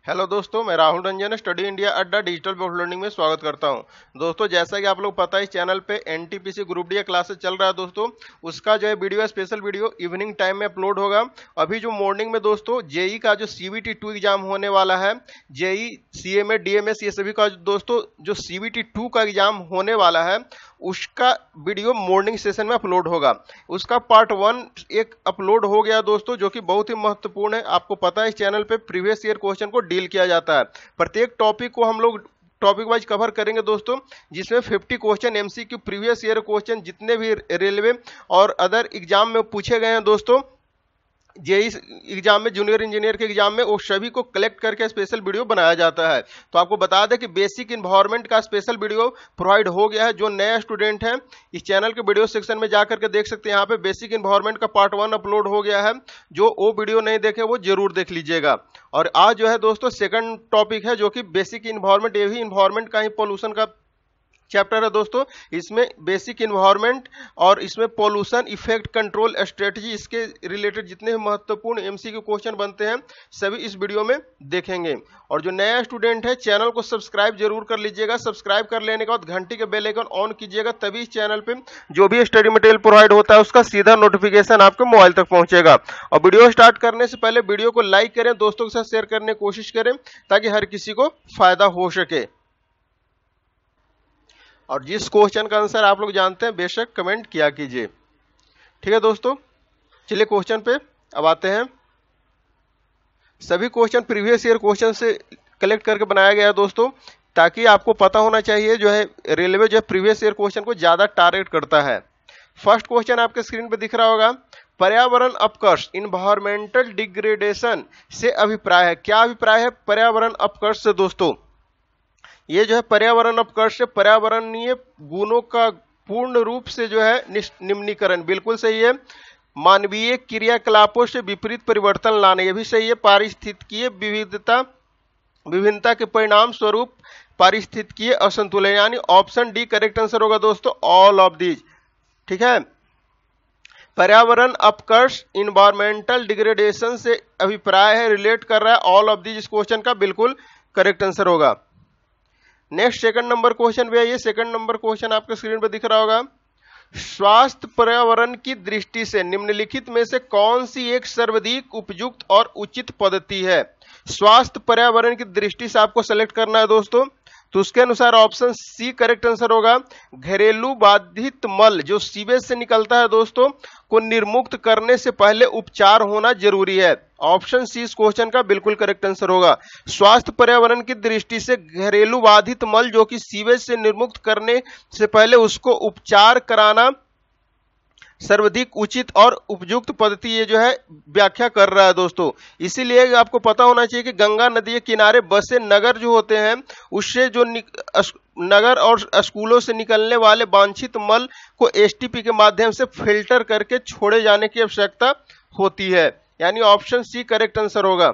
Hello दोस्तों, मैं Rahul Ranjan study India Adda digital board learning में स्वागत करता हूं। दोस्तों, जैसा कि आप लोग पता है, इस चैनल पे एनटीपीसी ग्रुप डी क्लासेस चल रहा है। दोस्तों, उसका जो है video, special video evening time में अपलोड होगा। अभी जो मॉर्निंग में दोस्तों जेई का जो सीबीटी 2 एग्जाम होने वाला है, जेई सीएमए डीएमएस ये सभी का दोस्तों जो सीबीटी 2 का एग्जाम होने वाला है, उसका वीडियो मॉर्निंग सेशन में अपलोड होगा। उसका पार्ट 1 एक अपलोड हो गया दोस्तों, जो कि बहुत ही महत्वपूर्ण है। आपको पता है इस चैनल पे प्रीवियस ईयर क्वेश्चन को डील किया जाता है। प्रत्येक टॉपिक को हम लोग टॉपिक वाइज कवर करेंगे दोस्तों, जिसमें 50 question MCQ previous year question जितने भी रेलवे और अदर एग्जाम में पूछे गए हैं दोस्तों, जेई एग्जाम में, जूनियर इंजीनियर के एग्जाम में, वो सभी को कलेक्ट करके स्पेशल वीडियो बनाया जाता है। तो आपको बता दें कि बेसिक इन्वायरमेंट का स्पेशल वीडियो प्रोवाइड हो गया है। जो नया स्टूडेंट है इस चैनल के वीडियो सेक्शन में जाकर के देख सकते हैं। यहाँ पे बेसिक इन्वायरमेंट का पार्ट 1 अपलोड हो गया है। जो वो वीडियो नहीं देखे वो जरूर देख लीजिएगा। और आज जो है दोस्तों सेकंड टॉपिक है, जो कि बेसिक इन्वायरमेंट, ये भी इन्वायरमेंट का ही पोल्यूशन का चैप्टर है दोस्तों। इसमें बेसिक इन्वायरमेंट और इसमें पोल्यूशन इफेक्ट कंट्रोल स्ट्रेटजी, इसके रिलेटेड जितने भी महत्वपूर्ण एमसीक्यू क्वेश्चन बनते हैं सभी इस वीडियो में देखेंगे। और जो नया स्टूडेंट है, चैनल को सब्सक्राइब जरूर कर लीजिएगा। सब्सक्राइब कर लेने के बाद घंटी के बेल आइकन ऑन कीजिएगा, तभी इस चैनल पे जो भी स्टडी मटेरियल प्रोवाइड होता है उसका सीधा नोटिफिकेशन आपके मोबाइल तक पहुंचेगा। और वीडियो स्टार्ट करने से पहले वीडियो को लाइक करें, दोस्तों के साथ शेयर करने की कोशिश करें, ताकि हर किसी को फायदा हो सके। और जिस क्वेश्चन का आंसर आप लोग जानते हैं बेशक कमेंट किया कीजिए। ठीक है दोस्तों, चलिए क्वेश्चन पे अब आते हैं। सभी क्वेश्चन प्रीवियस ईयर क्वेश्चन से कलेक्ट करके बनाया गया है दोस्तों, ताकि आपको पता होना चाहिए जो है रेलवे जो है प्रीवियस ईयर क्वेश्चन को ज्यादा टारगेट करता है। फर्स्ट क्वेश्चन आपके स्क्रीन पे दिख रहा होगा। पर्यावरण अपकर्ष, इन्वायरमेंटल डिग्रेडेशन से अभिप्राय है। क्या अभिप्राय है पर्यावरण अपकर्ष से दोस्तों? ये जो है पर्यावरण अपकर्ष, पर्यावरणीय गुणों का पूर्ण रूप से जो है निम्नीकरण, बिल्कुल सही है। मानवीय क्रियाकलापों से विपरीत परिवर्तन लाने, ये भी सही है। पारिस्थितिकीय विभिन्नता के परिणाम स्वरूप पारिस्थितिकीय असंतुलन, यानी ऑप्शन डी करेक्ट आंसर होगा दोस्तों, ऑल ऑफ दीज। ठीक है, पर्यावरण अपकर्ष इन्वायरमेंटल डिग्रेडेशन से अभिप्राय है, रिलेट कर रहा है, ऑल ऑफ दीज इस क्वेश्चन का बिल्कुल करेक्ट आंसर होगा। नेक्स्ट सेकंड नंबर क्वेश्चन भी है। ये सेकंड नंबर क्वेश्चन आपके स्क्रीन पर दिख रहा होगा। स्वास्थ्य पर्यावरण की दृष्टि से निम्नलिखित में से कौन सी एक सर्वाधिक उपयुक्त और उचित पद्धति है? स्वास्थ्य पर्यावरण की दृष्टि से आपको सेलेक्ट करना है दोस्तों, तो उसके अनुसार ऑप्शन सी करेक्ट आंसर होगा। घरेलू बाधित मल जो सीवेज से निकलता है दोस्तों, को निर्मुक्त करने से पहले उपचार होना जरूरी है। ऑप्शन सी इस क्वेश्चन का बिल्कुल करेक्ट आंसर होगा। स्वास्थ्य पर्यावरण की दृष्टि से घरेलू बाधित मल जो कि सीवेज से निर्मुक्त करने से पहले उसको उपचार कराना सर्वाधिक उचित और उपयुक्त पद्धति, ये जो है व्याख्या कर रहा है दोस्तों। इसीलिए आपको पता होना चाहिए कि गंगा नदी के किनारे बसे नगर जो होते हैं, उससे जो नगर और स्कूलों से निकलने वाले वांछित मल को एसटीपी के माध्यम से फिल्टर करके छोड़े जाने की आवश्यकता होती है, यानी ऑप्शन सी करेक्ट आंसर होगा।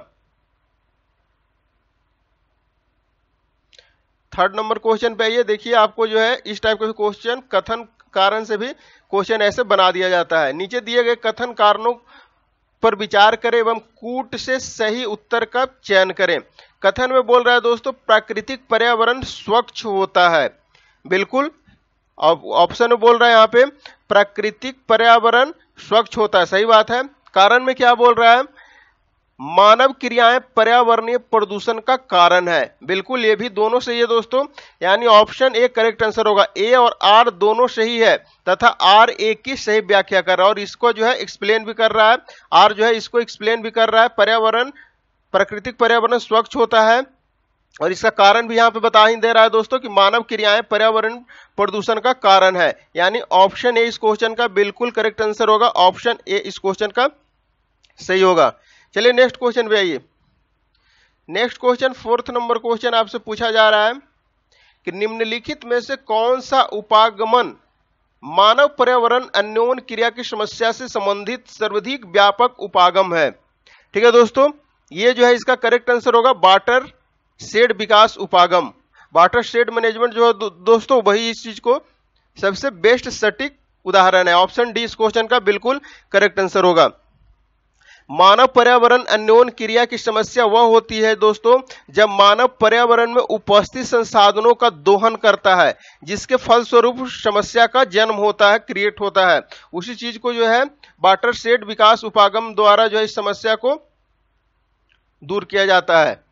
थर्ड नंबर क्वेश्चन पे आइए। देखिए, आपको जो है इस टाइप के क्वेश्चन कथन कारण से भी क्वेश्चन ऐसे बना दिया जाता है। नीचे दिए गए कथन कारणों पर विचार करें एवं कूट से सही उत्तर का चयन करें। कथन में बोल रहा है दोस्तों, प्राकृतिक पर्यावरण स्वच्छ होता है, बिल्कुल। ऑप्शन में बोल रहा है यहाँ पे प्राकृतिक पर्यावरण स्वच्छ होता है, सही बात है। कारण में क्या बोल रहा है? मानव क्रियाएं पर्यावरणीय प्रदूषण का कारण है, बिल्कुल, ये भी दोनों सही है दोस्तों, यानी ऑप्शन ए करेक्ट आंसर होगा। ए और आर दोनों सही है, तथा आर ए की सही व्याख्या कर रहा है और इसको जो है एक्सप्लेन भी कर रहा है। आर जो है इसको एक्सप्लेन भी कर रहा है। पर्यावरण, प्राकृतिक पर्यावरण स्वच्छ होता है और इसका कारण भी यहाँ पे बता ही दे रहा है दोस्तों कि मानव क्रियाएं पर्यावरण प्रदूषण का कारण है, यानी ऑप्शन ए इस क्वेश्चन का बिल्कुल करेक्ट आंसर होगा। ऑप्शन ए इस क्वेश्चन का सही होगा। चलिए नेक्स्ट क्वेश्चन पे आइए। Next question, fourth number question आपसे पूछा जा रहा है कि निम्नलिखित में से कौन सा उपागमन मानव पर्यावरण अन्योन क्रिया की समस्या से संबंधित सर्वाधिक व्यापक उपागम है? ठीक है दोस्तों, ये जो है इसका करेक्ट आंसर होगा वाटर शेड विकास उपागम। वाटर शेड मैनेजमेंट जो है दोस्तों, वही इस चीज को सबसे बेस्ट सटीक उदाहरण है। ऑप्शन डी इस क्वेश्चन का बिल्कुल करेक्ट आंसर होगा। मानव पर्यावरण अन्योन क्रिया की समस्या वह होती है दोस्तों जब मानव पर्यावरण में उपस्थित संसाधनों का दोहन करता है, जिसके फलस्वरूप समस्या का जन्म होता है, क्रिएट होता है। उसी चीज को जो है वाटरशेड विकास उपागम द्वारा जो है इस समस्या को दूर किया जाता है।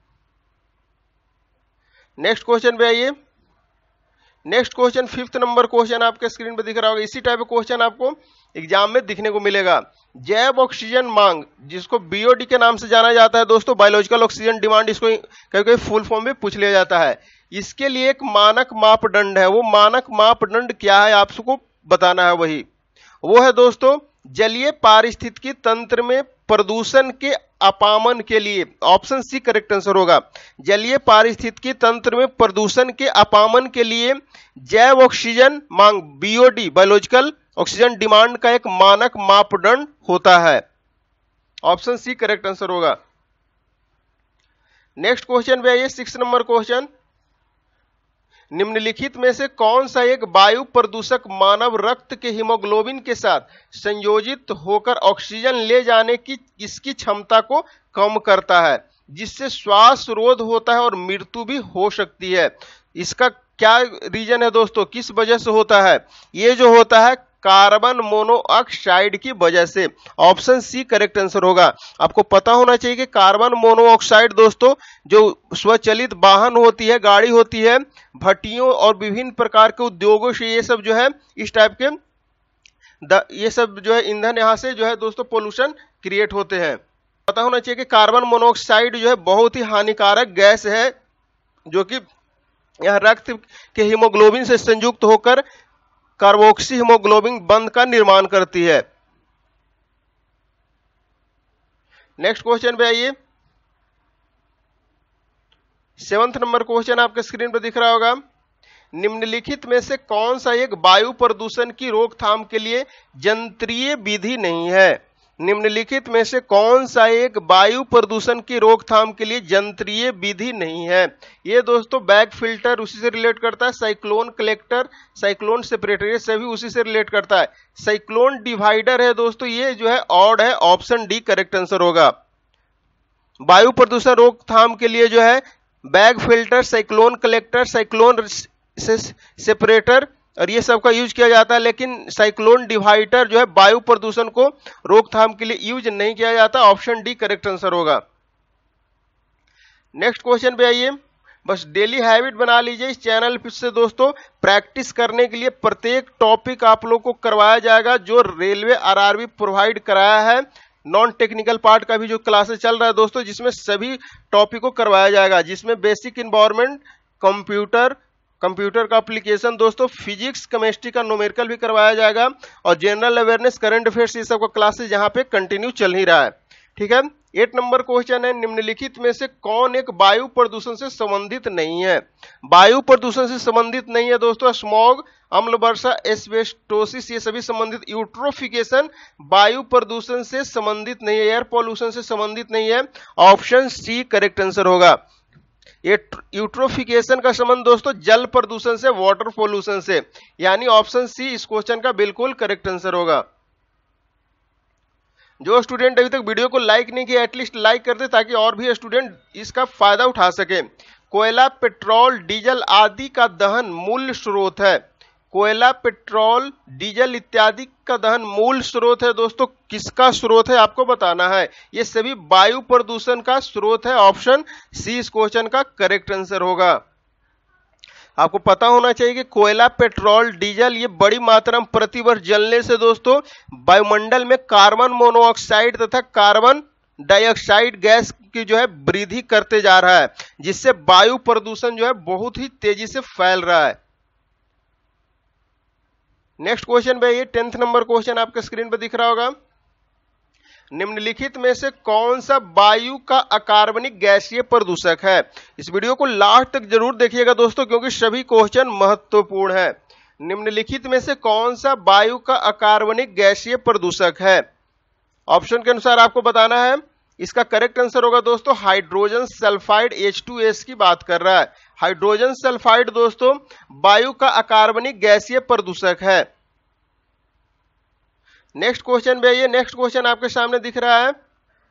नेक्स्ट क्वेश्चन पे आइए। Next question 5th number question आपके स्क्रीन पे दिख रहा होगा। इसी टाइप का क्वेश्चन आपको एग्जाम में दिखने को मिलेगा। जैव ऑक्सीजन मांग, जिसको बीओडी के नाम से जाना जाता है दोस्तों, बायोलॉजिकल ऑक्सीजन डिमांड, इसको कभी कभी फुल फॉर्म में पूछ लिया जाता है। इसके लिए एक मानक मापदंड है। वो मानक मापदंड क्या है आपको बताना है। वो है दोस्तों जलीय पारिस्थितिकी तंत्र में प्रदूषण के अपामन के लिए, ऑप्शन सी करेक्ट आंसर होगा। जलीय पारिस्थितिकी तंत्र में प्रदूषण के अपामन के लिए जैव ऑक्सीजन मांग, बीओडी, बायोलॉजिकल ऑक्सीजन डिमांड का एक मानक मापदंड होता है। ऑप्शन सी करेक्ट आंसर होगा। नेक्स्ट क्वेश्चन पे आइए। 6 नंबर क्वेश्चन, निम्नलिखित में से कौन सा एक वायु प्रदूषक मानव रक्त के हीमोग्लोबिन के साथ संयोजित होकर ऑक्सीजन ले जाने की इसकी क्षमता को कम करता है, जिससे श्वास रोध होता है और मृत्यु भी हो सकती है? इसका क्या रीजन है दोस्तों, किस वजह से होता है? ये जो होता है कार्बन मोनोऑक्साइड की वजह से। ऑप्शन सी करेक्ट आंसर होगा। आपको पता होना चाहिए कि कार्बन मोनोऑक्साइड दोस्तों जो स्वचालित वाहन होती है, गाड़ी होती है, भट्टियों और विभिन्न प्रकार के उद्योगों से ये सब जो है इस टाइप के ये सब जो है ईंधन यहाँ से जो है दोस्तों पोल्यूशन क्रिएट होते हैं। पता होना चाहिए कि कार्बन मोनोऑक्साइड जो है बहुत ही हानिकारक गैस है, जो कि यह रक्त के हीमोग्लोबिन से संयुक्त होकर कार्बोक्सी हीमोग्लोबिन बंध का निर्माण करती है। नेक्स्ट क्वेश्चन पे आइए। 7th नंबर क्वेश्चन आपके स्क्रीन पर दिख रहा होगा। निम्नलिखित में से कौन सा एक वायु प्रदूषण की रोकथाम के लिए यंत्रीय विधि नहीं है? निम्नलिखित में से कौन सा एक वायु प्रदूषण की रोकथाम के लिए यंत्रीय विधि नहीं है? ये दोस्तों बैग फिल्टर उसी से रिलेट करता है, साइक्लोन कलेक्टर, साइक्लोन सेपरेटर, ये सभी उसी से रिलेट करता है। साइक्लोन डिवाइडर है दोस्तों, ये जो है ऑड है। ऑप्शन डी करेक्ट आंसर होगा। वायु प्रदूषण रोकथाम के लिए जो है bag filter, cyclone collector, cyclone separator और ये सब का यूज किया जाता है, लेकिन साइक्लोन डिवाइडर जो है वायु प्रदूषण को रोकथाम के लिए यूज नहीं किया जाता। ऑप्शन डी करेक्ट आंसर होगा। नेक्स्ट क्वेश्चन पे आइए। बस डेली हैबिट बना लीजिए इस चैनल से दोस्तों, प्रैक्टिस करने के लिए प्रत्येक टॉपिक आप लोग को करवाया जाएगा जो रेलवे आरआरबी प्रोवाइड कराया है। नॉन टेक्निकल पार्ट का भी जो क्लासेस चल रहा है दोस्तों, जिसमें सभी टॉपिक को करवाया जाएगा, जिसमें बेसिक इन्वायरमेंट, कंप्यूटर का एप्लीकेशन दोस्तों, फिजिक्स, केमिस्ट्री का न्यूमेरिकल भी करवाया जाएगा और जनरल अवेयरनेस, करंट अफेयर्स, ये सब का क्लासेस यहाँ पे कंटिन्यू चल ही रहा है। ठीक है। 8 नंबर क्वेश्चन है, निम्नलिखित में से कौन एक वायु प्रदूषण से संबंधित नहीं है? वायु प्रदूषण से संबंधित नहीं है दोस्तों स्मॉग, अम्ल वर्षा, एस्बेस्टोसिस, ये सभी संबंधित। यूट्रोफिकेशन वायु प्रदूषण से संबंधित नहीं है, एयर पॉल्यूशन से संबंधित नहीं है। ऑप्शन सी करेक्ट आंसर होगा। यूट्रोफिकेशन का संबंध दोस्तों जल प्रदूषण से, वाटर पॉल्यूशन से, यानी ऑप्शन सी इस क्वेश्चन का बिल्कुल करेक्ट आंसर होगा। जो स्टूडेंट अभी तक वीडियो को लाइक नहीं किया, एटलीस्ट लाइक कर दे ताकि और भी स्टूडेंट इसका फायदा उठा सके। कोयला, पेट्रोल, डीजल आदि का दहन मूल स्रोत है। कोयला, पेट्रोल, डीजल इत्यादि का दहन मूल स्रोत है दोस्तों, किसका स्रोत है आपको बताना है। ये सभी वायु प्रदूषण का स्रोत है। ऑप्शन सी इस क्वेश्चन का करेक्ट आंसर होगा। आपको पता होना चाहिए कि कोयला, पेट्रोल, डीजल ये बड़ी मात्रा में प्रतिवर्ष जलने से दोस्तों वायुमंडल में कार्बन मोनोऑक्साइड तथा कार्बन डाइऑक्साइड गैस की जो है वृद्धि करते जा रहा है, जिससे वायु प्रदूषण जो है बहुत ही तेजी से फैल रहा है। नेक्स्ट क्वेश्चन पे ये 10th नंबर क्वेश्चन आपके स्क्रीन पर दिख रहा होगा। निम्नलिखित में से कौन सा वायु का अकार्बनिक गैसीय प्रदूषक है? इस वीडियो को लास्ट तक जरूर देखिएगा दोस्तों, क्योंकि सभी क्वेश्चन महत्वपूर्ण है। निम्नलिखित में से कौन सा वायु का अकार्बनिक गैसीय प्रदूषक है? ऑप्शन के अनुसार आपको बताना है। इसका करेक्ट आंसर होगा दोस्तों हाइड्रोजन सल्फाइड, H2S की बात कर रहा है। हाइड्रोजन सल्फाइड दोस्तों वायु का अकार्बनिक गैसीय प्रदूषक है। नेक्स्ट क्वेश्चन पे आइए। नेक्स्ट क्वेश्चन आपके सामने दिख रहा है।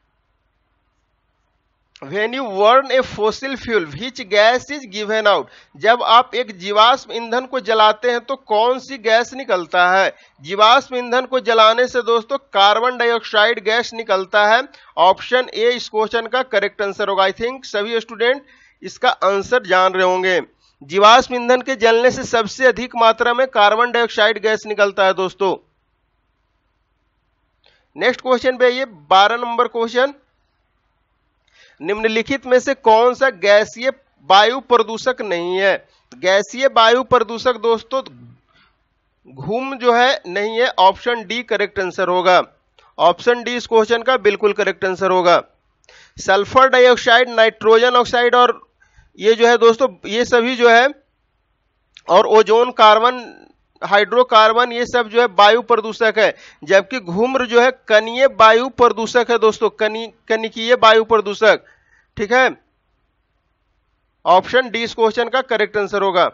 When you burn a fossil fuel, which gas is given out? जब आप एक जीवाश्म ईंधन को जलाते हैं तो कौन सी गैस निकलता है? जीवाश्म ईंधन को जलाने से दोस्तों कार्बन डाइऑक्साइड गैस निकलता है। ऑप्शन ए इस क्वेश्चन का करेक्ट आंसर होगा। आई थिंक सभी स्टूडेंट इसका आंसर जान रहे होंगे। जीवाश्म ईंधन के जलने से सबसे अधिक मात्रा में कार्बन डाइऑक्साइड गैस निकलता है दोस्तों। नेक्स्ट क्वेश्चन पे ये 12 नंबर क्वेश्चन, निम्नलिखित में से कौन सा गैसीय वायु प्रदूषक नहीं है? गैसीय वायु प्रदूषक दोस्तों घूम जो है नहीं है। ऑप्शन डी करेक्ट आंसर होगा। ऑप्शन डी इस क्वेश्चन का बिल्कुल करेक्ट आंसर होगा। सल्फर डाइऑक्साइड, नाइट्रोजन ऑक्साइड और ये जो है दोस्तों ये सभी जो है, और ओजोन, कार्बन, हाइड्रोकार्बन, ये सब जो है वायु प्रदूषक है, जबकि घूम्र जो है कणीय वायु प्रदूषक है दोस्तों, कणिकीय वायु प्रदूषक। ठीक है, ऑप्शन डी इस क्वेश्चन का करेक्ट आंसर होगा।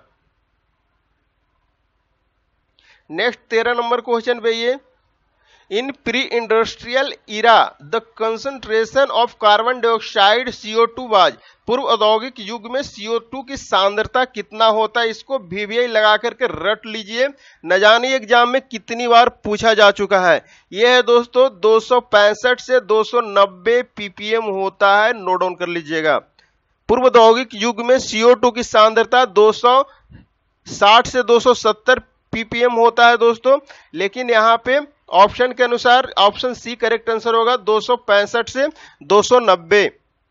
नेक्स्ट 13 नंबर क्वेश्चन पे ये, in pre industrial era the concentration of carbon dioxide CO2 was, पूर्व औद्योगिक युग में CO2 की सांद्रता कितना होता है? इसको VVI लगा करके रट लीजिए, न जाने एग्जाम में कितनी बार पूछा जा चुका है। यह है दोस्तों 265 से 290 ppm होता है, नोट डाउन कर लीजिएगा। पूर्व औद्योगिक युग में CO2 की सांद्रता 260 से 270 ppm होता है दोस्तों, लेकिन यहाँ पे ऑप्शन के अनुसार ऑप्शन सी करेक्ट आंसर होगा, 265 से 290।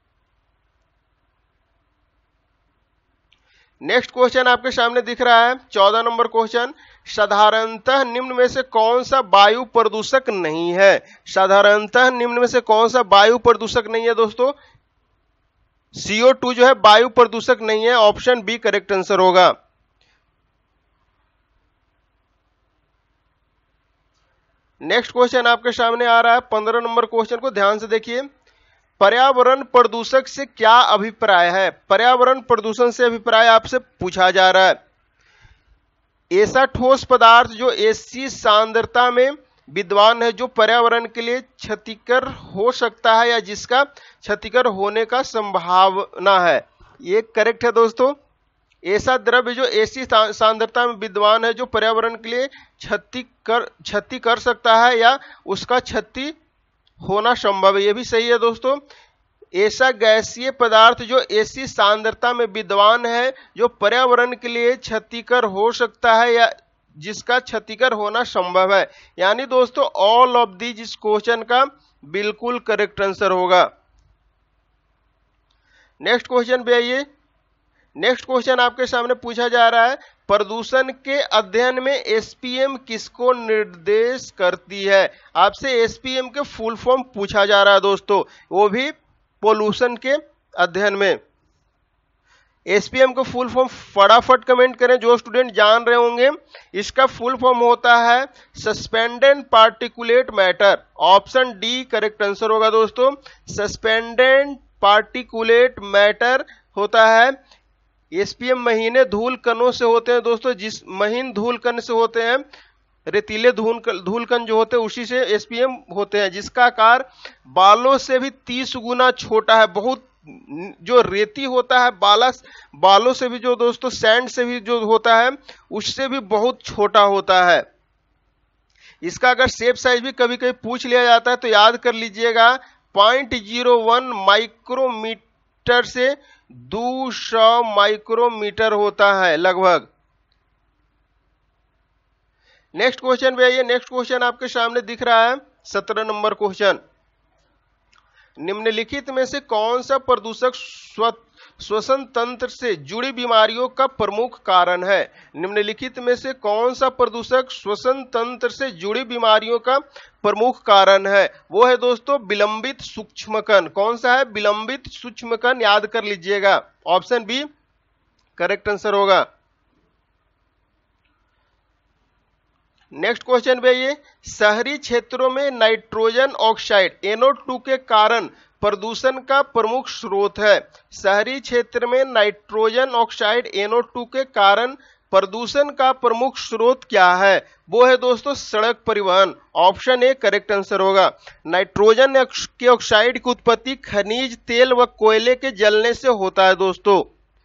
नेक्स्ट क्वेश्चन आपके सामने दिख रहा है 14 नंबर क्वेश्चन, साधारणतः निम्न में से कौन सा वायु प्रदूषक नहीं है? साधारणतः निम्न में से कौन सा वायु प्रदूषक नहीं है दोस्तों? CO2 जो है वायु प्रदूषक नहीं है। ऑप्शन बी करेक्ट आंसर होगा। नेक्स्ट क्वेश्चन आपके सामने आ रहा है 15 नंबर क्वेश्चन को ध्यान से देखिए। पर्यावरण प्रदूषक से क्या अभिप्राय है? पर्यावरण प्रदूषण से अभिप्राय आपसे पूछा जा रहा है। ऐसा ठोस पदार्थ जो ऐसी सांद्रता में विद्वान है जो पर्यावरण के लिए क्षतिकर हो सकता है या जिसका क्षतिकर होने का संभावना है। ये करेक्ट है दोस्तों। ऐसा द्रव्य जो ऐसी सांद्रता में विद्वान है जो पर्यावरण के लिए क्षति कर सकता है या उसका क्षति होना संभव है, ये भी सही है दोस्तों। ऐसा गैसीय पदार्थ जो ऐसी सांद्रता में विद्वान है जो पर्यावरण के लिए क्षतिकर हो सकता है या जिसका क्षतिकर होना संभव है, यानी दोस्तों ऑल ऑफ दीज इस क्वेश्चन का बिल्कुल करेक्ट आंसर होगा। नेक्स्ट क्वेश्चन पे आइए। नेक्स्ट क्वेश्चन आपके सामने पूछा जा रहा है, प्रदूषण के अध्ययन में SPM किसको निर्देश करती है? आपसे SPM के फुल फॉर्म पूछा जा रहा है दोस्तों, वो भी पोल्यूशन के अध्ययन में। SPM का फुल फॉर्म फटाफट कमेंट करें जो स्टूडेंट जान रहे होंगे। इसका फुल फॉर्म होता है suspended particulate matter. Option D correct answer होगा दोस्तों। सस्पेंडेड पार्टिकुलेट मैटर होता है। SPM महीने धूल कणों से होते हैं दोस्तों, जिस महीन धूल कण से होते हैं, रेतीले धूल कण जो होते हैं उसी से SPM होते हैं, जिसका आकार बालों से भी 30 गुना छोटा है। बहुत जो रेती होता है बालों से भी, जो दोस्तों सैंड से भी जो होता है उससे भी बहुत छोटा होता है। इसका अगर शेप साइज भी कभी कभी पूछ लिया जाता है तो याद कर लीजिएगा 0.01 माइक्रोमीटर से 200 माइक्रोमीटर होता है लगभग। नेक्स्ट क्वेश्चन पे आइए। नेक्स्ट क्वेश्चन आपके सामने दिख रहा है 17 नंबर क्वेश्चन, निम्नलिखित में से कौन सा प्रदूषक श्वसन तंत्र से जुड़ी बीमारियों का प्रमुख कारण है? निम्नलिखित में से कौन सा प्रदूषक श्वसन तंत्र से जुड़ी बीमारियों का प्रमुख कारण है? वो है दोस्तों विलंबित सूक्ष्मकण। कौन सा है? विलंबित सूक्ष्मकण, याद कर लीजिएगा। ऑप्शन बी करेक्ट आंसर होगा। नेक्स्ट क्वेश्चन पे ये, शहरी क्षेत्रों में नाइट्रोजन ऑक्साइड NO2 के कारण प्रदूषण का प्रमुख स्रोत है। शहरी क्षेत्र में नाइट्रोजन ऑक्साइड NO2 के कारण प्रदूषण का प्रमुख स्रोत क्या है? वो है दोस्तों सड़क परिवहन। ऑप्शन ए करेक्ट आंसर होगा। नाइट्रोजन के ऑक्साइड की उत्पत्ति खनिज तेल व कोयले के जलने से होता है दोस्तों।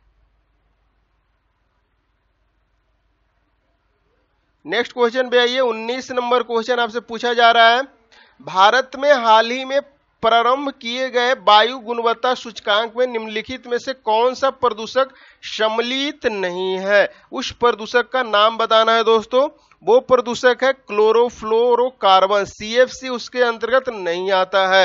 नेक्स्ट क्वेश्चन पे आइए। 19 नंबर क्वेश्चन आपसे पूछा जा रहा है, भारत में हाल ही में प्रारंभ किए गए वायु गुणवत्ता सूचकांक में निम्नलिखित में से कौन सा प्रदूषक सम्मिलित नहीं है? उस प्रदूषक का नाम बताना है दोस्तों। वो प्रदूषक है क्लोरोफ्लोरोकार्बन, CFC उसके अंतर्गत नहीं आता है।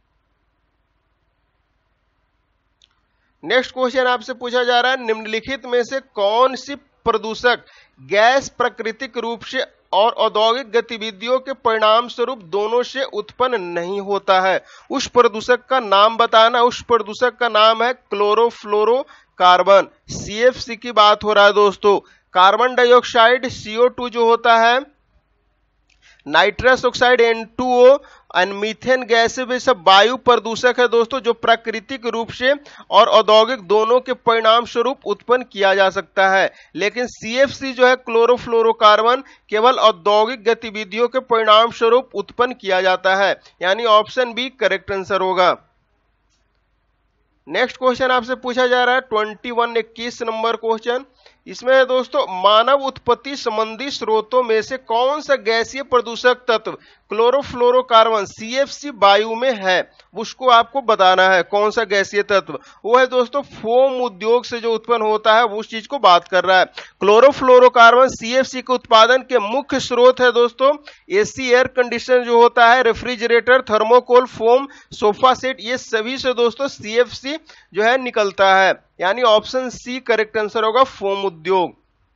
नेक्स्ट क्वेश्चन आपसे पूछा जा रहा है, निम्नलिखित में से कौन सी प्रदूषक गैस प्राकृतिक रूप से और औद्योगिक गतिविधियों के परिणाम स्वरूप दोनों से उत्पन्न नहीं होता है? उस प्रदूषक का नाम बताना। उस प्रदूषक का नाम है क्लोरोफ्लोरोकार्बन, CFC की बात हो रहा है दोस्तों। कार्बन डाइऑक्साइड CO2 जो होता है, नाइट्रस ऑक्साइड N2O और मीथेन गैस भी सब वायु प्रदूषक है दोस्तों, जो प्राकृतिक रूप से और औद्योगिक दोनों के परिणाम स्वरूप उत्पन्न किया जा सकता है। लेकिन CFC जो है क्लोरोफ्लोरोकार्बन केवल औद्योगिक गतिविधियों के परिणाम स्वरूप उत्पन्न किया जाता है, यानी ऑप्शन बी करेक्ट आंसर होगा। नेक्स्ट क्वेश्चन आपसे पूछा जा रहा है 21 नंबर क्वेश्चन। इसमें है दोस्तों, मानव उत्पत्ति संबंधी स्रोतों में से कौन सा गैसीय प्रदूषक तत्व क्लोरोफ्लोरोकार्बन CFC वायु में है? उसको आपको बताना है कौन सा गैसीय तत्व। वो है दोस्तों फोम उद्योग से जो उत्पन्न होता है, वो उस चीज को बात कर रहा है। क्लोरोफ्लोरोकार्बन CFC के उत्पादन के मुख्य स्रोत है दोस्तों AC एयर कंडीशनर जो होता है, refrigerator, thermocol, foam, sofa set, ये सभी से दोस्तों CFC जो है निकलता है, यानी ऑप्शन सी करेक्ट आंसर होगा, फोम उद्योग।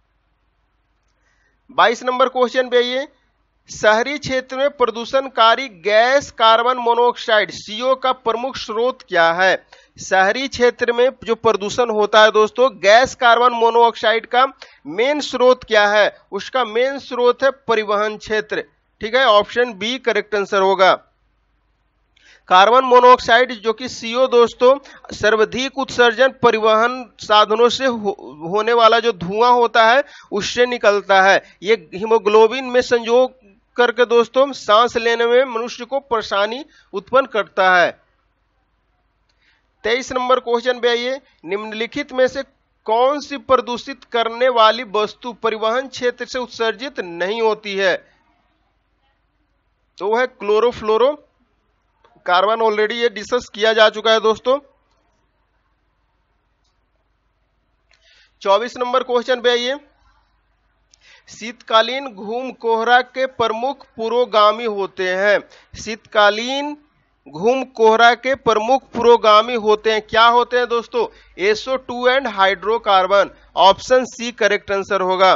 22 नंबर क्वेश्चन पे आइए। शहरी क्षेत्र में प्रदूषणकारी गैस कार्बन मोनोऑक्साइड CO का प्रमुख स्रोत क्या है? शहरी क्षेत्र में जो प्रदूषण होता है दोस्तों, गैस कार्बन मोनोऑक्साइड का मेन स्रोत क्या है? उसका मेन स्रोत है परिवहन क्षेत्र। ठीक है, ऑप्शन बी करेक्ट आंसर होगा। कार्बन मोनोऑक्साइड जो कि CO दोस्तों सर्वाधिक उत्सर्जन परिवहन साधनों से होने वाला जो धुआं होता है उससे निकलता है। ये हीमोग्लोबिन में संयोग करके दोस्तों सांस लेने में मनुष्य को परेशानी उत्पन्न करता है। 23 नंबर क्वेश्चन पे आइए। निम्नलिखित में से कौन सी प्रदूषित करने वाली वस्तु परिवहन क्षेत्र से उत्सर्जित नहीं होती है? तो वह है क्लोरोफ्लोरो कार्बन। ऑलरेडी ये डिस्कस किया जा चुका है दोस्तों। 24 नंबर क्वेश्चन पे आइए। शीतकालीन घूम कोहरा के प्रमुख पुरोगामी होते हैं। शीतकालीन घूम कोहरा के प्रमुख पुरोगामी होते हैं, क्या होते हैं दोस्तों? SO2 and hydrocarbon. Option C correct answer होगा।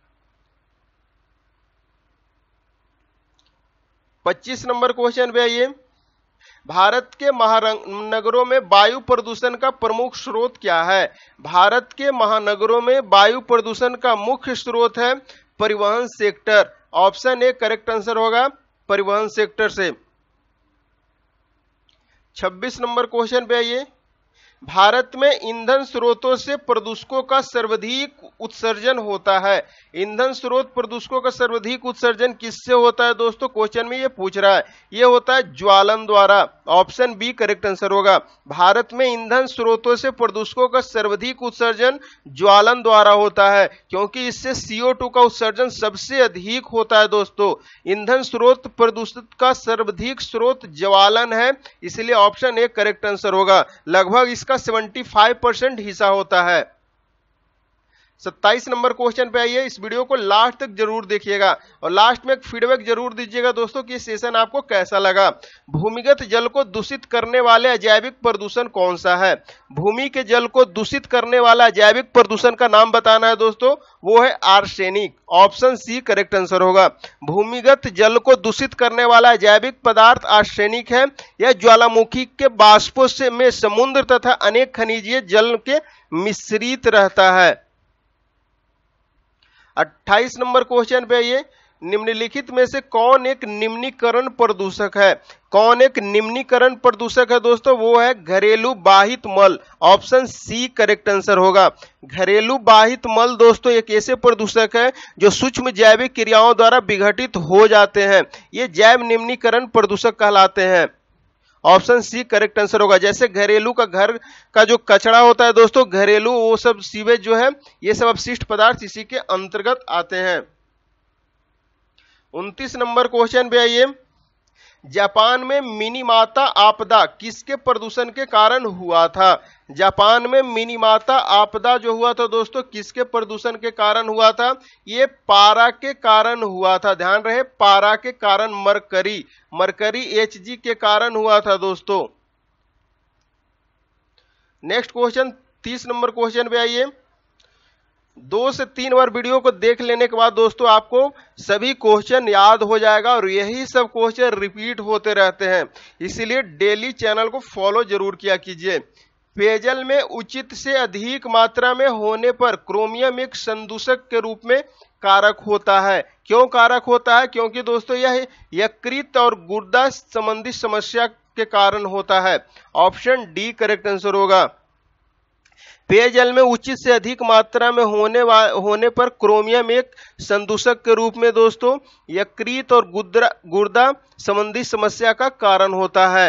25 नंबर क्वेश्चन पे आइए। भारत के महानगरों में वायु प्रदूषण का प्रमुख स्रोत क्या है? भारत के महानगरों में वायु प्रदूषण का मुख्य स्रोत है परिवहन sector. Option A correct answer होगा, परिवहन सेक्टर से। 26 नंबर क्वेश्चन पे आइए। भारत में ईंधन स्रोतों से प्रदूषकों का सर्वाधिक उत्सर्जन होता है। ईंधन स्रोत प्रदूषकों का सर्वाधिक उत्सर्जन किससे होता है दोस्तों? क्वेश्चन में ये पूछ रहा है। ये होता है ज्वालन द्वारा। ऑप्शन बी करेक्ट आंसर होगा। भारत में ईंधन स्रोतों से प्रदूषकों का सर्वाधिक उत्सर्जन ज्वालन द्वारा होता है, क्योंकि इससे CO2 का उत्सर्जन सबसे अधिक होता है दोस्तों। ईंधन स्रोत प्रदूषित का सर्वाधिक स्रोत ज्वालन है, इसलिए ऑप्शन ए करेक्ट आंसर होगा। लगभग इसका 75% हिस्सा होता है। 27 नंबर क्वेश्चन पे आइए। इस वीडियो को लास्ट तक जरूर देखिएगा और लास्ट में एक फीडबैक जरूर दीजिएगा दोस्तों कि सेशन आपको कैसा लगा। भूमिगत जल को दूषित करने वाले अजैविक प्रदूषण कौन सा है? भूमि के जल को दूषित करने वाला अजैविक प्रदूषण का नाम बताना है दोस्तों, वो है arsenic. Option C correct answer होगा। भूमिगत जल को दूषित करने वाला अजैविक पदार्थ आर्सेनिक है। यह ज्वालामुखी के बाष्पों से में समुद्र तथा अनेक खनिजीय जल के मिश्रित रहता है। 28 नंबर क्वेश्चन पे आइए। निम्नलिखित में से कौन एक निम्नीकरण प्रदूषक है? कौन एक निम्नीकरण प्रदूषक है दोस्तों? वो है घरेलू बाहित मल। ऑप्शन सी करेक्ट आंसर होगा। घरेलू बाहित मल दोस्तों एक ऐसे प्रदूषक है जो सूक्ष्म जैविक क्रियाओं द्वारा विघटित हो जाते हैं। ये जैव निम्नीकरण प्रदूषक कहलाते हैं। ऑप्शन सी करेक्ट आंसर होगा। जैसे घरेलू का घर का जो कचरा होता है दोस्तों, घरेलू वो सब सीवेज जो है, ये सब अपशिष्ट पदार्थ इसी के अंतर्गत आते हैं। 29 नंबर क्वेश्चन पे आइए। जापान में मिनीमाता आपदा किसके प्रदूषण के कारण हुआ था? जापान में मिनीमाता आपदा जो हुआ था दोस्तों, किसके प्रदूषण के कारण हुआ था? ये पारा के कारण हुआ था। ध्यान रहे, पारा के कारण, मरकरी Hg के कारण हुआ था दोस्तों। नेक्स्ट क्वेश्चन 30 नंबर क्वेश्चन पे आइए। 2 से 3 बार वीडियो को देख लेने के बाद दोस्तों आपको सभी क्वेश्चन याद हो जाएगा और यही सब क्वेश्चन रिपीट होते रहते हैं, इसीलिए डेली चैनल को फॉलो जरूर किया कीजिए। पेयजल में उचित से अधिक मात्रा में होने पर क्रोमियम एक संदूषक के रूप में कारक होता है। क्यों कारक होता है? क्योंकि दोस्तों यह यकृत और गुर्दा संबंधी समस्या के कारण होता है। ऑप्शन डी करेक्ट आंसर होगा। पेयजल में उचित से अधिक मात्रा में होने पर क्रोमियम एक संदूषक के रूप में दोस्तों यकृत और गुर्दा संबंधी समस्या का कारण होता है।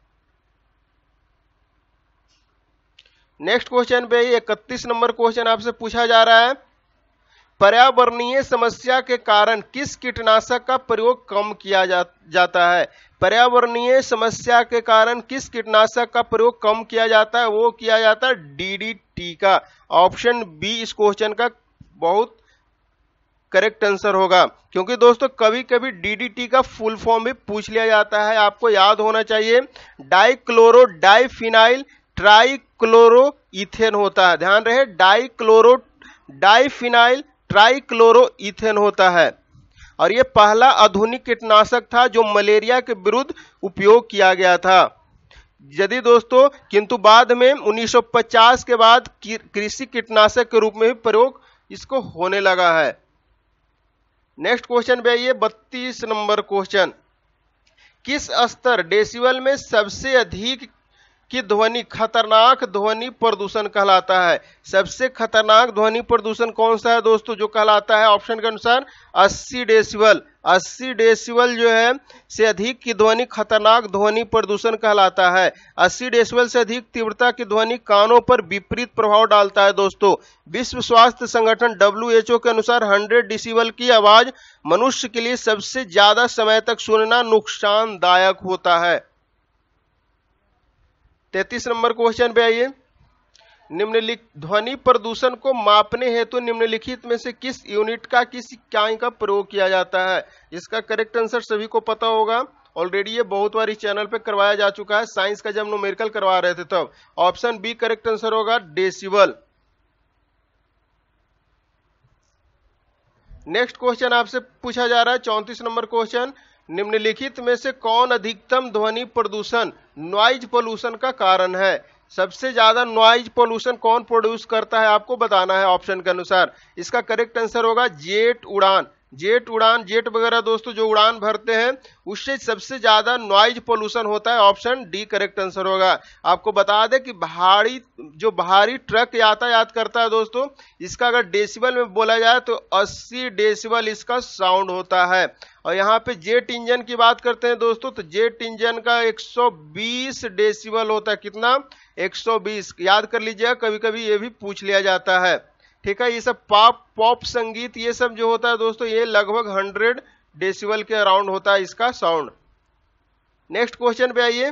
नेक्स्ट क्वेश्चन पे 31 नंबर क्वेश्चन आपसे पूछा जा रहा है। पर्यावरणीय समस्या के कारण किस कीटनाशक का प्रयोग कम किया जाता है? पर्यावरणीय समस्या के कारण किस कीटनाशक का प्रयोग कम किया जाता है? वो किया जाता है DDT का। ऑप्शन बी इस क्वेश्चन का बहुत करेक्ट आंसर होगा, क्योंकि दोस्तों कभी कभी DDT का फुल फॉर्म भी पूछ लिया जाता है, आपको याद होना चाहिए। डाइक्लोरो डाइफिनाइल ट्राइक्लोरोइथेन होता है। ध्यान रहे, डाइक्लोरो डाइफिनाइल ट्राइक्लोरोइथेन होता है और यह पहला आधुनिक कीटनाशक था जो मलेरिया के विरुद्ध उपयोग किया गया था। यदि दोस्तों किंतु बाद में 1950 के बाद कृषि कीटनाशक के रूप में भी प्रयोग इसको होने लगा है। नेक्स्ट क्वेश्चन पे आइए 32 नंबर क्वेश्चन। किस स्तर डेसिबल में सबसे अधिक की ध्वनि खतरनाक ध्वनि प्रदूषण कहलाता है? सबसे खतरनाक ध्वनि प्रदूषण कौन सा है दोस्तों जो कहलाता है? ऑप्शन के अनुसार 80 डेसिबल। 80 डेसिबल जो है से अधिक की ध्वनि खतरनाक ध्वनि प्रदूषण कहलाता है। 80 डेसिबल से अधिक तीव्रता की ध्वनि कानों पर विपरीत प्रभाव डालता है दोस्तों। विश्व स्वास्थ्य संगठन WHO के अनुसार 100 डेसिबल की आवाज मनुष्य के लिए सबसे ज्यादा समय तक सुनना नुकसानदायक होता है। 33 नंबर क्वेश्चन पे आइए। निम्नलिखित ध्वनि प्रदूषण को मापने हेतु निम्नलिखित में से किस यूनिट का, किस इकाई का प्रयोग किया जाता है? इसका करेक्ट आंसर सभी को पता होगा, ऑलरेडी ये बहुत बार इस चैनल पे करवाया जा चुका है, साइंस का जब न्यूमेरिकल करवा रहे थे तब। ऑप्शन बी करेक्ट आंसर होगा, डेसिबल। नेक्स्ट क्वेश्चन आपसे पूछा जा रहा है 34 नंबर क्वेश्चन। निम्नलिखित में से कौन अधिकतम ध्वनि प्रदूषण नॉइज पोल्यूशन का कारण है? सबसे ज्यादा नॉइज पोल्यूशन कौन प्रोड्यूस करता है आपको बताना है ऑप्शन के अनुसार। इसका करेक्ट आंसर होगा जेट उड़ान। जेट वगैरह दोस्तों जो उड़ान भरते हैं उससे सबसे ज्यादा नॉइज पोल्यूशन होता है। ऑप्शन डी करेक्ट आंसर होगा। आपको बता दें कि भारी ट्रक यातायात करता है दोस्तों, इसका अगर डेसिबल में बोला जाए तो 80 डेसिबल इसका साउंड होता है। और यहाँ पे जेट इंजन की बात करते हैं दोस्तों, तो जेट इंजन का 120 डेसिबल होता है। कितना? 120। याद कर लीजिएगा, कभी कभी ये भी पूछ लिया जाता है। ठीक है, ये सब पॉप संगीत ये सब जो होता है दोस्तों, ये लगभग 100 डेसिबल के अराउंड होता है इसका साउंड। नेक्स्ट क्वेश्चन पे आइए।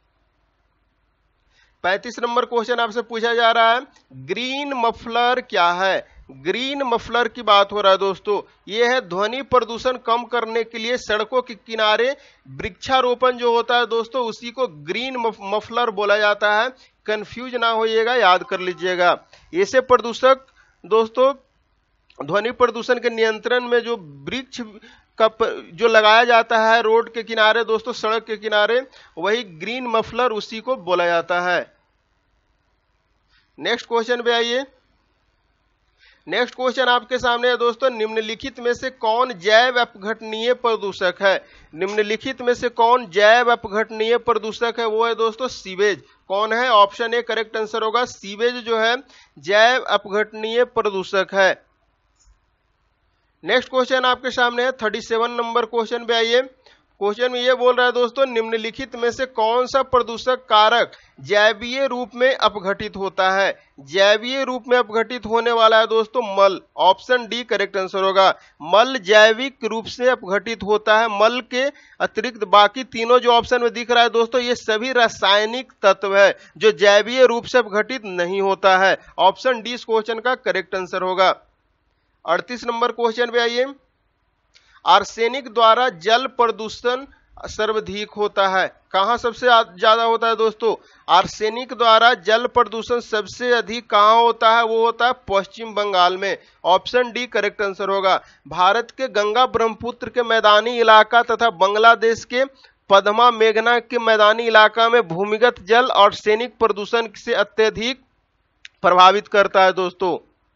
35 नंबर क्वेश्चन आपसे पूछा जा रहा है, ग्रीन मफलर क्या है? ग्रीन मफलर की बात हो रहा है दोस्तों। ये है ध्वनि प्रदूषण कम करने के लिए सड़कों के किनारे वृक्षारोपण जो होता है दोस्तों, उसी को ग्रीन मफलर बोला जाता है। कंफ्यूज ना होइएगा, याद कर लीजिएगा। ऐसे प्रदूषक दोस्तों ध्वनि प्रदूषण के नियंत्रण में जो वृक्ष का जो लगाया जाता है रोड के किनारे दोस्तों, सड़क के किनारे, वही ग्रीन मफलर उसी को बोला जाता है। नेक्स्ट क्वेश्चन पे आइए। नेक्स्ट क्वेश्चन आपके सामने है दोस्तों, निम्नलिखित में से कौन जैव अपघटनीय प्रदूषक है? निम्नलिखित में से कौन जैव अपघटनीय प्रदूषक है? वो है दोस्तों सीवेज। कौन है? ऑप्शन ए करेक्ट आंसर होगा, सीवेज जो है जैव अपघटनीय प्रदूषक है। नेक्स्ट क्वेश्चन आपके सामने है 37 नंबर क्वेश्चन पे आइए। क्वेश्चन में ये बोल रहा है दोस्तों, निम्नलिखित में से कौन सा प्रदूषक कारक जैवीय रूप में अपघटित होता है? जैवीय रूप में अपघटित होने वाला है दोस्तों मल। ऑप्शन डी करेक्ट आंसर होगा, मल जैविक रूप से अपघटित होता है। मल के अतिरिक्त बाकी तीनों जो ऑप्शन में दिख रहा है दोस्तों, ये सभी रासायनिक तत्व है जो जैवीय रूप से अपघटित नहीं होता है। ऑप्शन डी इस क्वेश्चन का करेक्ट आंसर होगा। 38 नंबर क्वेश्चन पे आइए। आर्सेनिक द्वारा जल प्रदूषण सर्वाधिक होता है। कहां सबसे ज्यादा होता है दोस्तों? आर्सेनिक द्वारा जल प्रदूषण सबसे अधिक कहां होता है? वो होता है पश्चिम बंगाल में। ऑप्शन डी करेक्ट आंसर होगा। भारत के गंगा ब्रह्मपुत्र के मैदानी इलाका तथा बांग्लादेश के पद्मा मेघना के मैदानी इलाका में भूमिगत जल आर्सेनिक प्रदूषण से अत्यधिक प्रभावित करता है दोस्तों।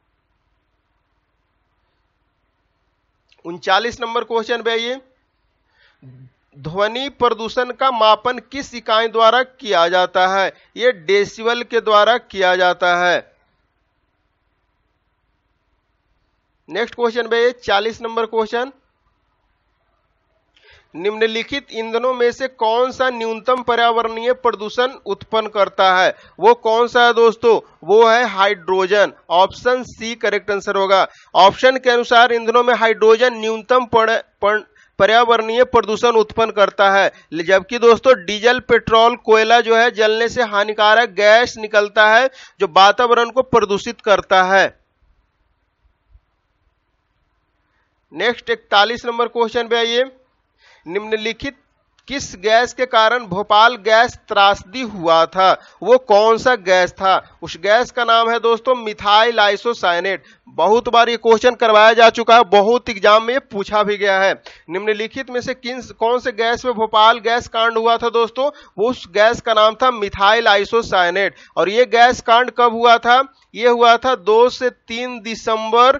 39 नंबर क्वेश्चन पे आइए। ध्वनि प्रदूषण का मापन किस इकाई द्वारा किया जाता है? यह डेसिबल के द्वारा किया जाता है। नेक्स्ट क्वेश्चन पे 40 नंबर क्वेश्चन, निम्नलिखित ईंधनों में से कौन सा न्यूनतम पर्यावरणीय प्रदूषण उत्पन्न करता है? वो कौन सा है दोस्तों? वो है hydrogen. Option C correct answer होगा। ऑप्शन के अनुसार ईंधनों में हाइड्रोजन न्यूनतम पर्यावरणीय प्रदूषण उत्पन्न करता है, जबकि दोस्तों डीजल, पेट्रोल, कोयला जो है जलने से हानिकारक गैस निकलता है जो वातावरण को प्रदूषित करता है। नेक्स्ट 41 नंबर क्वेश्चन पे आइए। निम्नलिखित किस गैस के कारण भोपाल गैस त्रासदी हुआ था? वो कौन सा गैस था? उस गैस का नाम है दोस्तों मिथाइल आइसोसाइनेट। बहुत बार ये क्वेश्चन करवाया जा चुका है, बहुत एग्जाम में ये पूछा भी गया है। निम्नलिखित में से कौन से गैस में भोपाल गैस कांड हुआ था दोस्तों? उस गैस का नाम था मिथाइल आइसोसाइनेट। और ये गैस कांड कब हुआ था? ये हुआ था 2 से 3 दिसंबर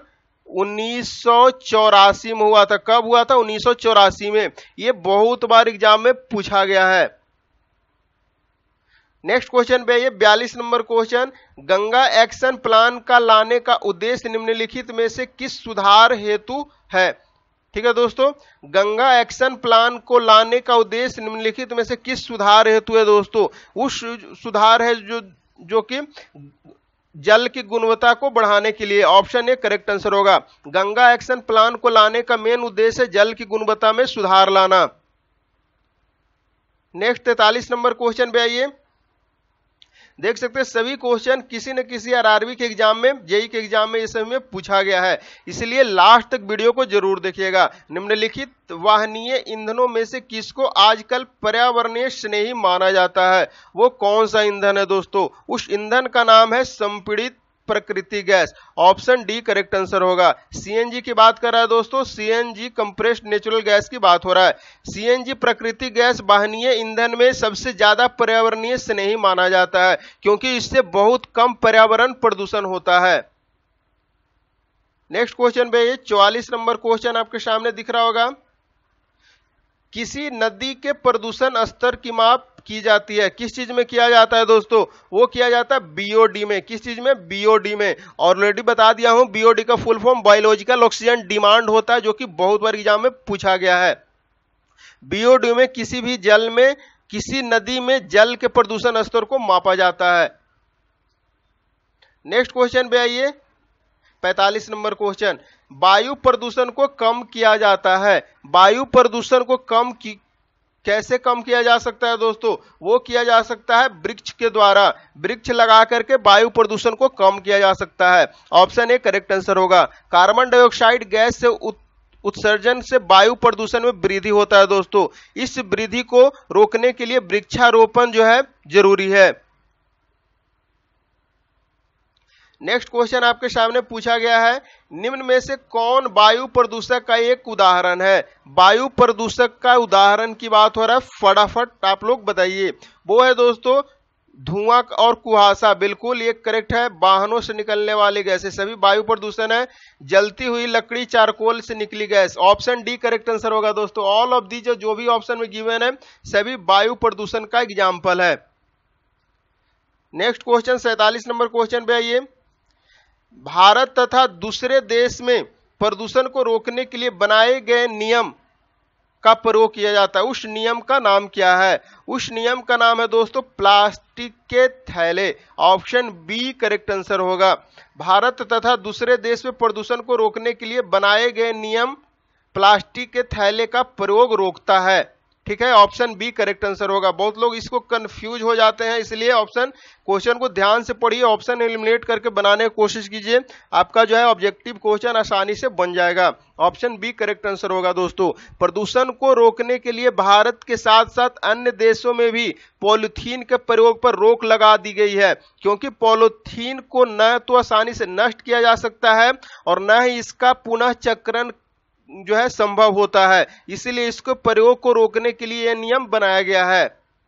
1984 में हुआ था। कब हुआ था? 1984 में। ये बहुत बार एग्जाम में पूछा गया है। नेक्स्ट क्वेश्चन पे ये 42 number question, Ganga action plan का लाने का उद्देश्य निम्नलिखित में से किस सुधार हेतु है? ठीक है दोस्तों, गंगा एक्शन प्लान को लाने का उद्देश्य निम्नलिखित में से किस सुधार हेतु है दोस्तों? उस सुधार है जो कि जल की गुणवत्ता को बढ़ाने के लिए। ऑप्शन ए करेक्ट आंसर होगा। गंगा एक्शन प्लान को लाने का मेन उद्देश्य है जल की गुणवत्ता में सुधार लाना। नेक्स्ट 43 नंबर क्वेश्चन पे आइए। देख सकते हैं सभी क्वेश्चन किसी न किसी आरआरबी के एग्जाम में, जेई के एग्जाम में, इस समय में पूछा गया है, इसलिए लास्ट तक वीडियो को जरूर देखिएगा। निम्नलिखित वाहनीय ईंधनों में से किसको आजकल पर्यावरणीय स्नेही माना जाता है? वो कौन सा ईंधन है दोस्तों? उस ईंधन का नाम है संपीड़ित प्रकृति gas. Option D correct answer होगा। सीएनजी की बात कर रहा है दोस्तों, सीएनजी कंप्रेस्ड नेचुरल गैस की बात हो रहा है। सीएनजी प्रकृति गैस वाहनीय ईंधन में सबसे ज्यादा पर्यावरणीय स्नेही माना जाता है क्योंकि इससे बहुत कम पर्यावरण प्रदूषण होता है। नेक्स्ट क्वेश्चन पे 44 नंबर क्वेश्चन आपके सामने दिख रहा होगा। किसी नदी के प्रदूषण स्तर की माप की जाती है, किस चीज में किया जाता है दोस्तों? वो किया जाता है बीओडी में। किस चीज में? बीओडी में। ऑलरेडी बता दिया हूं, बीओडी का full form biological oxygen demand होता है, जो कि बहुत बार एग्जाम में पूछा गया है। बीओडी में किसी भी जल में, किसी नदी में जल के प्रदूषण स्तर को मापा जाता है। नेक्स्ट क्वेश्चन पे आइए, 45 नंबर क्वेश्चन, वायु प्रदूषण को कम किया जाता है। वायु प्रदूषण को कैसे कम किया जा सकता है दोस्तों? वो किया जा सकता है वृक्ष के द्वारा। वृक्ष लगा करके वायु प्रदूषण को कम किया जा सकता है। ऑप्शन ए करेक्ट आंसर होगा। कार्बन डाइऑक्साइड गैस से उत्सर्जन से वायु प्रदूषण में वृद्धि होता है दोस्तों। इस वृद्धि को रोकने के लिए वृक्षारोपण जो है जरूरी है। नेक्स्ट क्वेश्चन आपके सामने पूछा गया है, निम्न में से कौन वायु प्रदूषक का एक उदाहरण है? वायु प्रदूषक का उदाहरण की बात हो रहा है, फटाफट आप लोग बताइए। वो है दोस्तों धुआं और कुहासा, बिल्कुल ये करेक्ट है। वाहनों से निकलने वाली गैसें सभी वायु प्रदूषण है। जलती हुई लकड़ी चारकोल से निकली gas, option D correct answer होगा दोस्तों। ऑल ऑफ दी जो भी ऑप्शन में गिवन है सभी वायु प्रदूषण का एग्जाम्पल है। नेक्स्ट क्वेश्चन 47 नंबर क्वेश्चन पे आइए। भारत तथा दूसरे देश में प्रदूषण को रोकने के लिए बनाए गए नियम का प्रयोग किया जाता है, उस नियम का नाम क्या है? उस नियम का नाम है दोस्तों प्लास्टिक के थैले, ऑप्शन बी करेक्ट आंसर होगा। भारत तथा दूसरे देश में प्रदूषण को रोकने के लिए बनाए गए नियम प्लास्टिक के थैले का प्रयोग रोकता है, ठीक है, ऑप्शन बी करेक्ट आंसर होगा। बहुत लोग इसको कंफ्यूज हो जाते हैं, इसलिए ऑप्शन क्वेश्चन को ध्यान से पढ़िए, ऑप्शन एलिमिनेट करके बनाने की कोशिश कीजिए, आपका जो है ऑब्जेक्टिव क्वेश्चन आसानी से बन जाएगा। ऑप्शन बी करेक्ट आंसर होगा दोस्तों। प्रदूषण को रोकने के लिए भारत के साथ साथ अन्य देशों में भी पॉलीथीन के प्रयोग पर रोक लगा दी गई है, क्योंकि पॉलीथीन को न तो आसानी से नष्ट किया जा सकता है और न ही इसका पुनः चक्रण जो है संभव होता है, इसीलिए इसको प्रयोग को रोकने के लिए यह नियम बनाया गया है।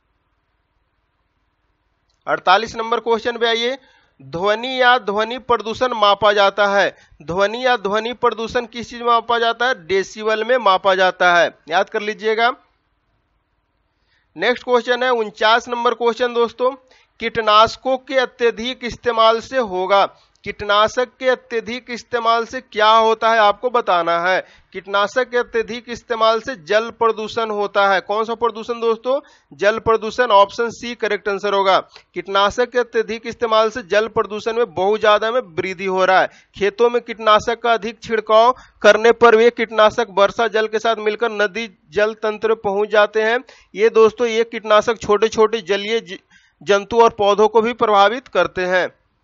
48 नंबर क्वेश्चन पे आइए। ध्वनि या ध्वनि प्रदूषण मापा जाता है, ध्वनि या ध्वनि प्रदूषण किस चीज में मापा जाता है? डेसिबल में मापा जाता है, याद कर लीजिएगा। नेक्स्ट क्वेश्चन है 49 नंबर क्वेश्चन दोस्तों। कीटनाशकों के अत्यधिक इस्तेमाल से होगा, कीटनाशक के अत्यधिक इस्तेमाल से क्या होता है आपको बताना है। कीटनाशक के अत्यधिक इस्तेमाल से जल प्रदूषण होता है, कौन सा प्रदूषण दोस्तों? जल प्रदूषण, ऑप्शन सी करेक्ट आंसर होगा। कीटनाशक के अत्यधिक इस्तेमाल से जल प्रदूषण में बहुत ज्यादा में वृद्धि हो रहा है। खेतों में कीटनाशक का अधिक छिड़काव करने पर वे कीटनाशक वर्षा जल के साथ मिलकर नदी जल तंत्र पहुंच जाते हैं। ये दोस्तों ये कीटनाशक छोटे छोटे जलीय जंतु और पौधों को भी प्रभावित करते हैं।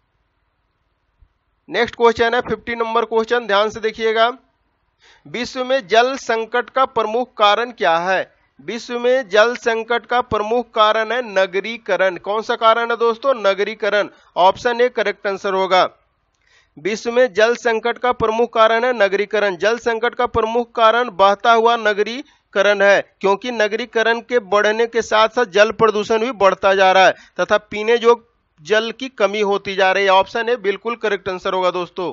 नेक्स्ट क्वेश्चन है 50 नंबर क्वेश्चन, ध्यान से देखिएगा। विश्व में जल संकट का प्रमुख कारण क्या है? विश्व में जल संकट का प्रमुख कारण है नगरीकरण, कौन सा कारण है दोस्तों? नगरीकरण, ऑप्शन ए करेक्ट आंसर होगा। विश्व में जल संकट का प्रमुख कारण है नगरीकरण। जल संकट का प्रमुख कारण बहता हुआ नगरीकरण है, क्योंकि नगरीकरण के बढ़ने के साथ साथ जल प्रदूषण भी बढ़ता जा रहा है तथा पीने योग्य जल की कमी होती जा रही है, ऑप्शन ए बिल्कुल करेक्ट आंसर होगा दोस्तों।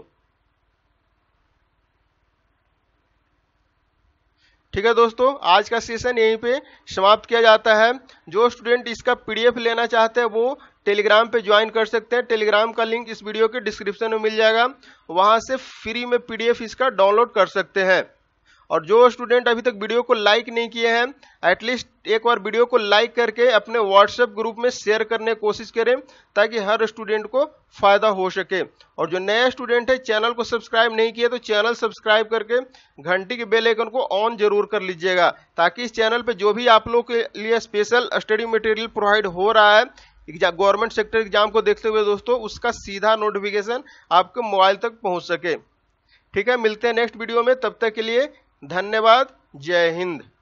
ठीक है दोस्तों, आज का सेशन यहीं पे समाप्त किया जाता है। जो स्टूडेंट इसका पीडीएफ लेना चाहते हैं वो टेलीग्राम पे ज्वाइन कर सकते हैं, टेलीग्राम का लिंक इस वीडियो के डिस्क्रिप्शन में मिल जाएगा, वहां से फ्री में पीडीएफ इसका डाउनलोड कर सकते हैं। और जो स्टूडेंट अभी तक वीडियो को लाइक नहीं किए हैं, एटलीस्ट एक बार वीडियो को लाइक करके अपने व्हाट्सएप ग्रुप में शेयर करने की कोशिश करें, ताकि हर स्टूडेंट को फायदा हो सके। और जो नए स्टूडेंट है चैनल को सब्सक्राइब नहीं किए तो चैनल सब्सक्राइब करके घंटी के बेल आइकन को ऑन जरूर कर लीजिएगा, ताकि इस चैनल पे जो भी आप लोग के लिए स्पेशल स्टडी मटेरियल प्रोवाइड हो रहा है गवर्नमेंट सेक्टर एग्जाम को देखते हुए दोस्तों, उसका सीधा नोटिफिकेशन आपके मोबाइल तक पहुंच सके। ठीक है, मिलते हैं नेक्स्ट वीडियो में, तब तक के लिए धन्यवाद, जय हिंद।